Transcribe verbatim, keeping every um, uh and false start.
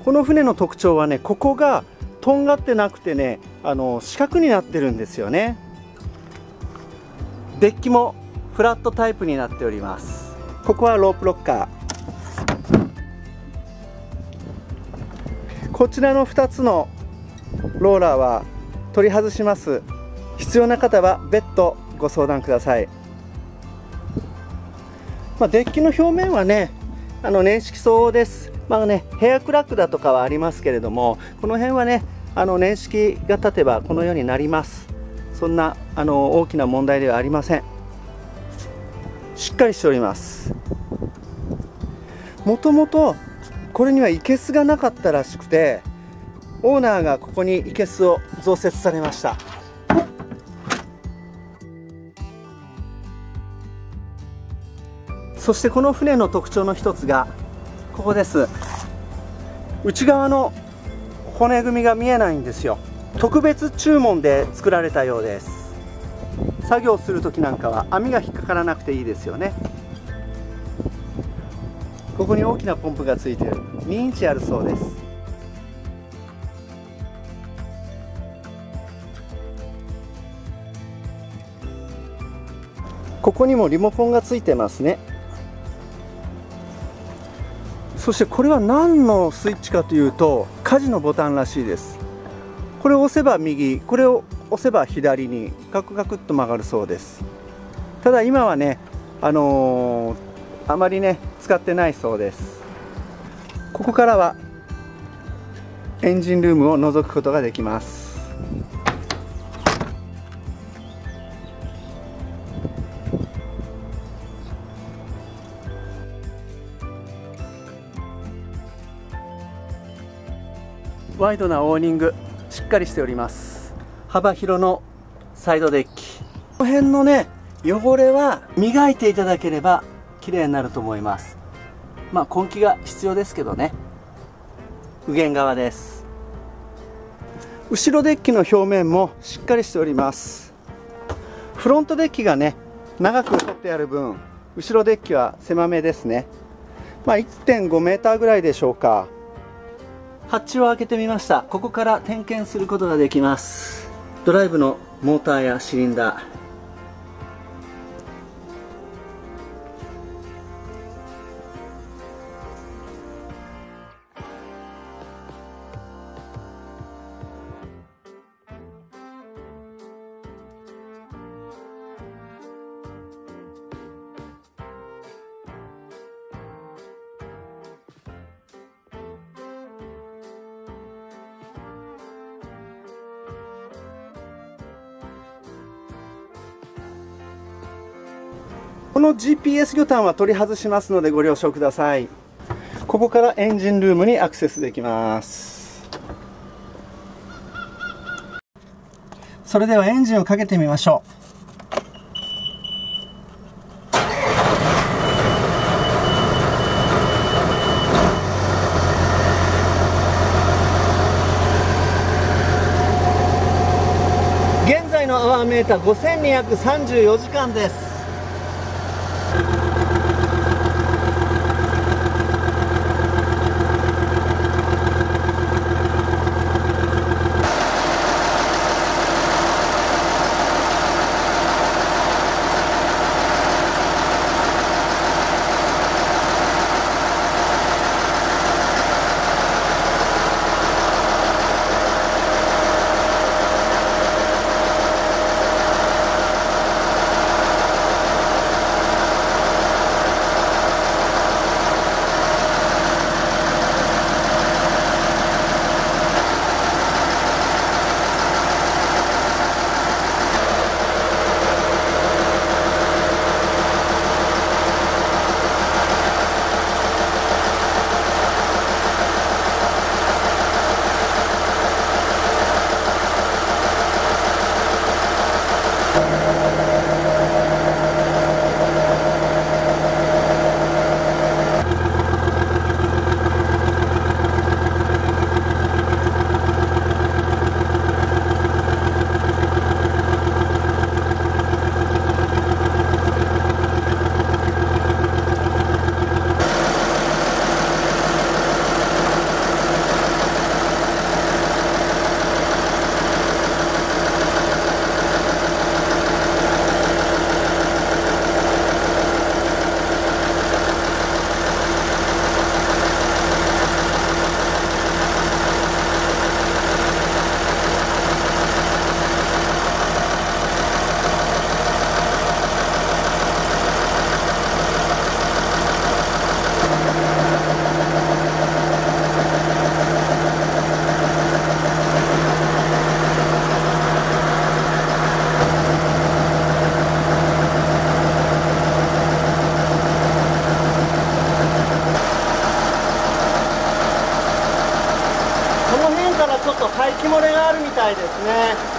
この船の特徴はね、ここがとんがってなくてね、あの四角になってるんですよね。デッキもフラットタイプになっております。ここはロープロッカー。こちらのふたつのローラーは取り外します。必要な方は別途ご相談ください。まあ、デッキの表面はね、あの年式相応です。まあね、ヘアクラックだとかはありますけれども、この辺はね、あの年式が経てばこのようになります。そんなあの大きな問題ではありません。しっかりしております。もともとこれには生けすがなかったらしくて、オーナーがここに生けすを増設されました。そしてこの船の特徴の一つがここです。内側の骨組みが見えないんですよ。特別注文で作られたようです。作業する時なんかは網が引っかからなくていいですよね。ここに大きなポンプがついている。にインチあるそうです。ここにもリモコンがついてますね。そしてこれは何のスイッチかというと、舵のボタンらしいです。これを押せば右、これを押せば左にガクガクっと曲がるそうです。ただ今はね、あのー、あまりね使ってないそうです。ここからはエンジンルームを覗くことができます。ワイドなオーニング、しっかりしております。幅広のサイドデッキ。この辺のね汚れは磨いていただければ綺麗になると思います。まあ根気が必要ですけどね。右舷側です。後ろデッキの表面もしっかりしております。フロントデッキがね長く取ってある分、後ろデッキは狭めですね。まあ いってんごメーターぐらいでしょうか。ハッチを開けてみました。ここから点検することができます。ドライブのモーターやシリンダー、この ジーピーエス 魚探は取り外しますのでご了承ください。ここからエンジンルームにアクセスできます。それではエンジンをかけてみましょう。現在のアワーメーターごせんにひゃくさんじゅうよじかんです。 いですね。